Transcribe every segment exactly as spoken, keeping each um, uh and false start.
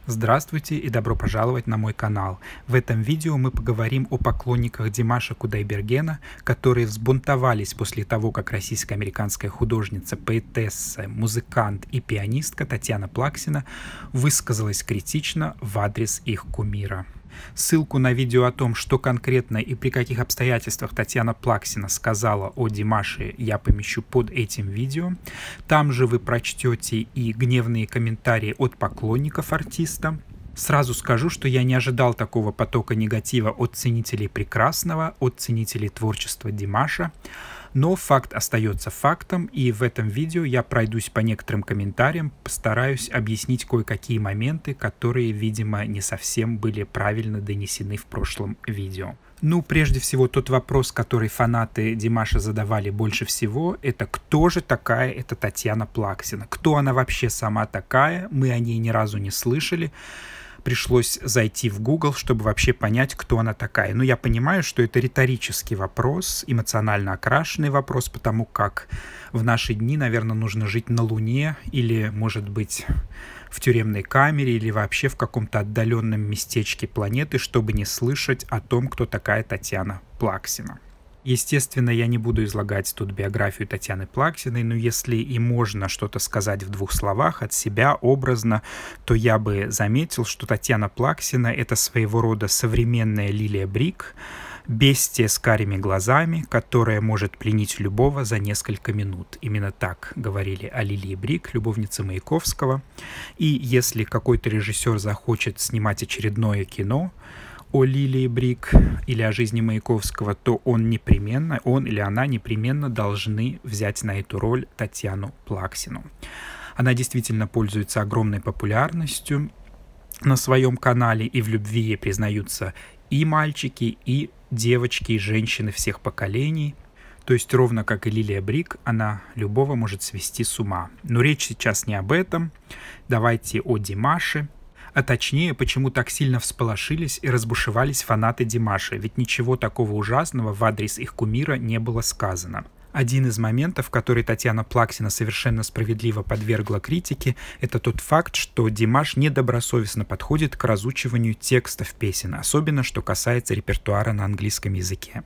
Здравствуйте и добро пожаловать на мой канал. В этом видео мы поговорим о поклонниках Димаша Кудайбергена, которые взбунтовались после того, как российско-американская художница, поэтесса, музыкант и пианистка Татьяна Плаксина высказалась критично в адрес их кумира. Ссылку на видео о том, что конкретно и при каких обстоятельствах Татьяна Плаксина сказала о Димаше, я помещу под этим видео. Там же вы прочтете и гневные комментарии от поклонников артиста. Сразу скажу, что я не ожидал такого потока негатива от ценителей прекрасного, от ценителей творчества Димаша. Но факт остается фактом, и в этом видео я пройдусь по некоторым комментариям, постараюсь объяснить кое-какие моменты, которые, видимо, не совсем были правильно донесены в прошлом видео. Ну, прежде всего, тот вопрос, который фанаты Димаша задавали больше всего, это кто же такая эта Татьяна Плаксина? Кто она вообще сама такая? Мы о ней ни разу не слышали. Пришлось зайти в Google, чтобы вообще понять, кто она такая. Но я понимаю, что это риторический вопрос, эмоционально окрашенный вопрос, потому как в наши дни, наверное, нужно жить на Луне или, может быть, в тюремной камере или вообще в каком-то отдаленном местечке планеты, чтобы не слышать о том, кто такая Татьяна Плаксина. Естественно, я не буду излагать тут биографию Татьяны Плаксиной, но если и можно что-то сказать в двух словах от себя образно, то я бы заметил, что Татьяна Плаксина — это своего рода современная Лилия Брик, бестия с карими глазами, которая может пленить любого за несколько минут. Именно так говорили о Лилии Брик, любовнице Маяковского. И если какой-то режиссер захочет снимать очередное кино о Лилии Брик или о жизни Маяковского, то он непременно, он или она непременно должны взять на эту роль Татьяну Плаксину. Она действительно пользуется огромной популярностью на своем канале, и в любви ей признаются и мальчики, и девочки, и женщины всех поколений. То есть ровно как и Лилия Брик, она любого может свести с ума. Но речь сейчас не об этом. Давайте о Димаше. А точнее, почему так сильно всполошились и разбушевались фанаты Димаша, ведь ничего такого ужасного в адрес их кумира не было сказано. Один из моментов, который Татьяна Плаксина совершенно справедливо подвергла критике, это тот факт, что Димаш недобросовестно подходит к разучиванию текстов песен, особенно что касается репертуара на английском языке.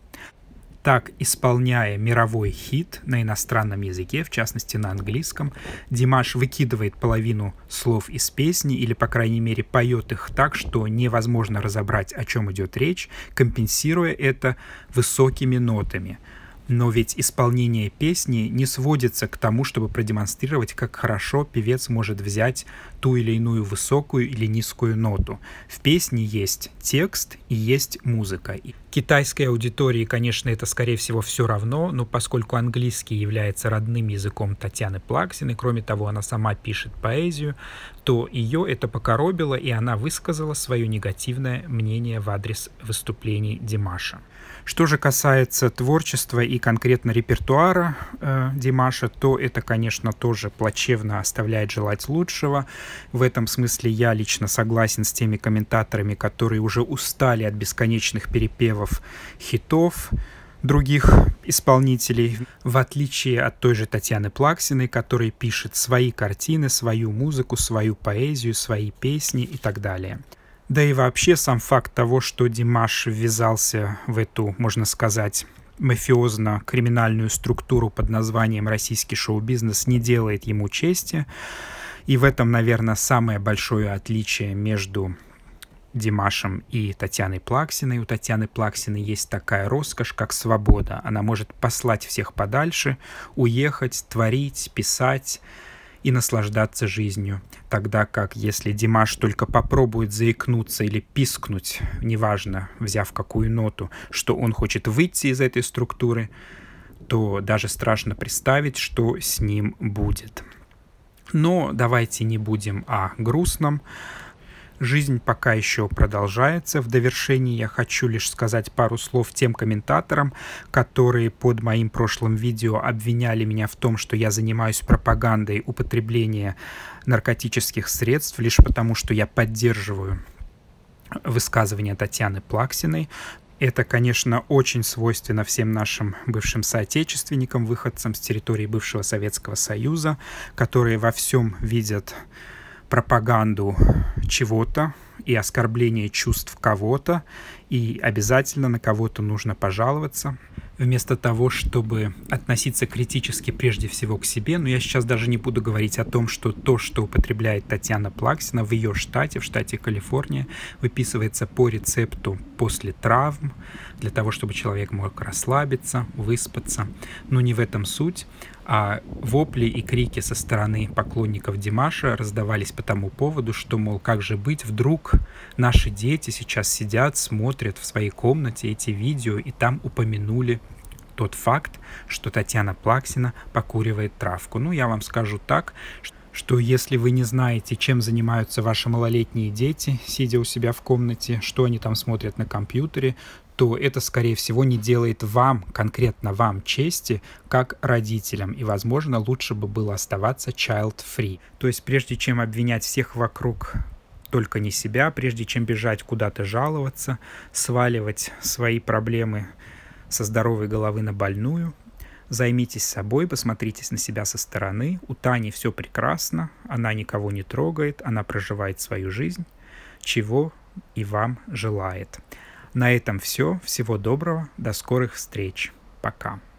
Так, исполняя мировой хит на иностранном языке, в частности на английском, Димаш выкидывает половину слов из песни или, по крайней мере, поет их так, что невозможно разобрать, о чем идет речь, компенсируя это высокими нотами. Но ведь исполнение песни не сводится к тому, чтобы продемонстрировать, как хорошо певец может взять ту или иную высокую или низкую ноту. В песне есть текст и есть музыка. И китайской аудитории, конечно, это, скорее всего, все равно, но поскольку английский является родным языком Татьяны Плаксиной, кроме того, она сама пишет поэзию, то ее это покоробило, и она высказала свое негативное мнение в адрес выступлений Димаша. Что же касается творчества и конкретно репертуара э, Димаша, то это, конечно, тоже плачевно оставляет желать лучшего. В этом смысле я лично согласен с теми комментаторами, которые уже устали от бесконечных перепевов хитов других исполнителей, в отличие от той же Татьяны Плаксиной, которая пишет свои картины, свою музыку, свою поэзию, свои песни и так далее. Да и вообще сам факт того, что Димаш ввязался в эту, можно сказать, мафиозно-криминальную структуру под названием «российский шоу-бизнес», не делает ему чести. И в этом, наверное, самое большое отличие между Димашем и Татьяной Плаксиной. У Татьяны Плаксиной есть такая роскошь, как свобода. Она может послать всех подальше, уехать, творить, писать и наслаждаться жизнью. Тогда как если Димаш только попробует заикнуться или пискнуть, неважно, взяв какую ноту, что он хочет выйти из этой структуры, то даже страшно представить, что с ним будет. Но давайте не будем о грустном. Жизнь пока еще продолжается. В довершении я хочу лишь сказать пару слов тем комментаторам, которые под моим прошлым видео обвиняли меня в том, что я занимаюсь пропагандой употребления наркотических средств, лишь потому, что я поддерживаю высказывания Татьяны Плаксиной. Это, конечно, очень свойственно всем нашим бывшим соотечественникам, выходцам с территории бывшего Советского Союза, которые во всем видят пропаганду чего-то и оскорбление чувств кого-то, и обязательно на кого-то нужно пожаловаться, вместо того, чтобы относиться критически прежде всего к себе. Но я сейчас даже не буду говорить о том, что то, что употребляет Татьяна Плаксина в ее штате, в штате Калифорния, выписывается по рецепту после травм, для того, чтобы человек мог расслабиться, выспаться. Но не в этом суть. А вопли и крики со стороны поклонников Димаша раздавались по тому поводу, что, мол, как же быть, вдруг наши дети сейчас сидят, смотрят в своей комнате эти видео, и там упомянули тот факт, что Татьяна Плаксина покуривает травку. Ну, я вам скажу так, что если вы не знаете, чем занимаются ваши малолетние дети, сидя у себя в комнате, что они там смотрят на компьютере, то это, скорее всего, не делает вам, конкретно вам, чести, как родителям. И, возможно, лучше бы было оставаться child-free. То есть, прежде чем обвинять всех вокруг, только не себя, прежде чем бежать куда-то жаловаться, сваливать свои проблемы со здоровой головы на больную, займитесь собой, посмотритесь на себя со стороны. У Тани все прекрасно, она никого не трогает, она проживает свою жизнь, чего и вам желает. На этом все. Всего доброго. До скорых встреч. Пока.